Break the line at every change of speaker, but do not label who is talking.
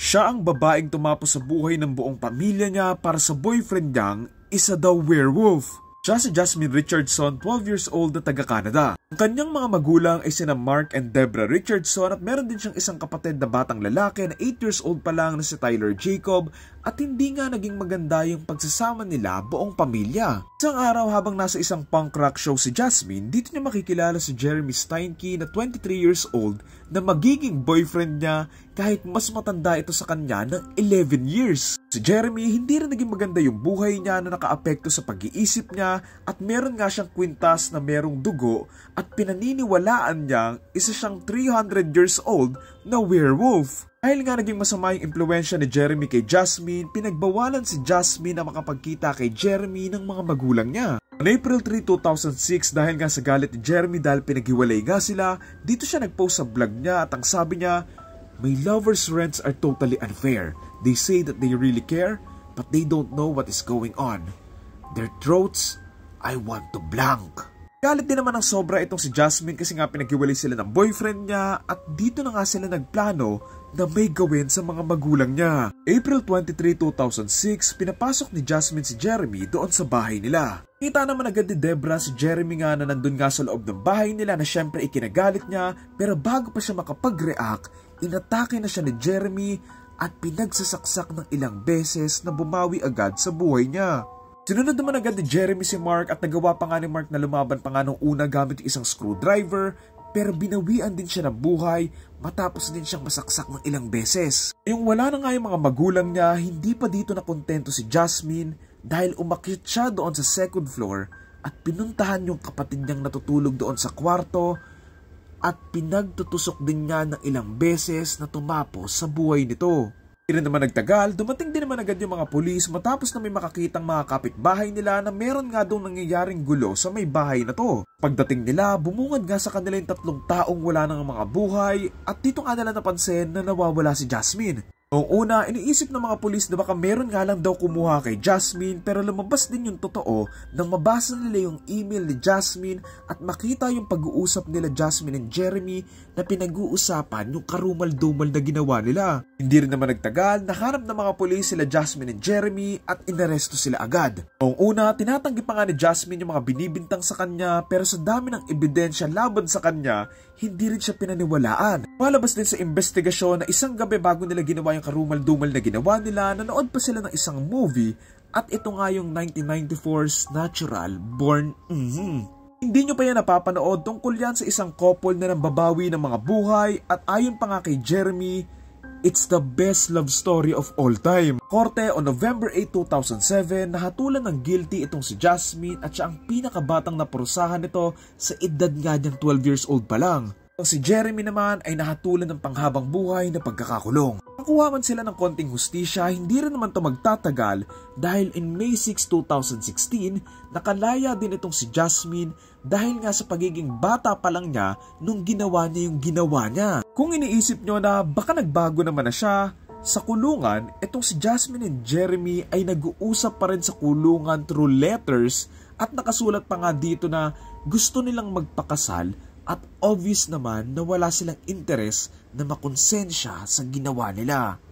Siya ang babaeng tumapos sa buhay ng buong pamilya niya para sa boyfriend niyang isa daw werewolf. Siya si Jasmine Richardson, 12 years old na taga-Canada. Ang kanyang mga magulang ay sina Mark and Deborah Richardson at meron din siyang isang kapatid na batang lalaki na 8 years old pa lang na si Tyler Jacob at hindi nga naging maganda yung pagsasama nila buong pamilya. Isang araw habang nasa isang punk rock show si Jasmine, dito niya makikilala si Jeremy Steinke na 23 years old na magiging boyfriend niya kahit mas matanda ito sa kanya ng 11 years. Si Jeremy, hindi rin naging maganda yung buhay niya na nakaapekto sa pag-iisip niya at meron nga siyang kwintas na merong dugo at pinaniniwalaan niyang isa siyang 300 years old na werewolf. Dahil nga naging masama yung impluensya ni Jeremy kay Jasmine, pinagbawalan si Jasmine na makapagkita kay Jeremy ng mga magulang niya. On April 3, 2006, dahil nga sa galit ni Jeremy dahil pinaghiwalay nga sila, dito siya nagpost sa vlog niya at ang sabi niya, "My lovers' rants are totally unfair. They say that they really care, but they don't know what is going on. Their throats, I want to blank." Galit din naman ng sobra itong si Jasmine kasi nga pinaghiwalay sila ng boyfriend niya at dito na nga sila nagplano na may gawin sa mga magulang niya. April 23, 2006, pinapasok ni Jasmine si Jeremy doon sa bahay nila. Kita naman agad ni Deborah si Jeremy nga na nandun nga sa loob ng bahay nila na syempre ikinagalit niya, pero bago pa siya makapag-react, inatake na siya ni Jeremy at pinagsasaksak ng ilang beses na bumawi agad sa buhay niya. Sinunod naman agad ni Jeremy si Mark at nagawa pa nga ni Mark na lumaban pa nga nung una gamit yung isang screwdriver, pero binawian din siya ng buhay matapos din siyang masaksak ng ilang beses. Yung wala na nga yung mga magulang niya, hindi pa dito na kontento si Jasmine dahil umakyat siya doon sa second floor at pinuntahan yung kapatid niyang natutulog doon sa kwarto at pinagtutusok din niya ng ilang beses na tumapos sa buhay nito. Hindi rin naman nagtagal, dumating din naman agad yung mga pulis matapos na may makakitang mga kapitbahay nila na meron nga doon nangyayaring gulo sa may bahay na to. Pagdating nila, bumungad nga sa kanila yung 3 taong wala nang mga buhay at dito nga nila napansin na nawawala si Jasmine. Noong una, iniisip ng mga pulis na baka meron nga lang daw kumuha kay Jasmine pero lumabas din yung totoo nang mabasa nila yung email ni Jasmine at makita yung pag-uusap nila Jasmine and Jeremy na pinag-uusapan yung karumal-dumal na ginawa nila. Hindi rin naman nagtagal, nahanap ng mga pulis sila Jasmine and Jeremy at inaresto sila agad. Noong una, tinatanggi pa nga ni Jasmine yung mga binibintang sa kanya pero sa dami ng ebidensya laban sa kanya, hindi rin siya pinaniwalaan. Malabas din sa investigasyon na isang gabi bago nila ginawa yung karumal-dumal na ginawa nila, nanood pa sila ng isang movie at ito nga yung 1994's Natural Born. Hindi nyo pa yan napapanood, tungkol yan sa isang couple na nambabawi ng mga buhay at ayon pa nga kay Jeremy, it's the best love story of all time. Korte on November 8, 2007, nahatulan ng guilty itong si Jasmine at siya ang pinakabatang naparusahan nito sa edad nga niyang 12 years old pa lang. Si Jeremy naman ay nahatulan ng panghabang buhay na pagkakakulong. Nakuha man sila ng konting hustisya, hindi rin naman ito magtatagal dahil in May 6, 2016, nakalaya din itong si Jasmine dahil nga sa pagiging bata pa lang niya nung ginawa niya yung ginawa niya. Kung iniisip nyo na baka nagbago naman na siya, sa kulungan, itong si Jasmine and Jeremy ay nag-uusap pa rin sa kulungan through letters at nakasulat pa nga dito na gusto nilang magpakasal at obvious naman na wala silang interes na makonsensya sa ginawa nila.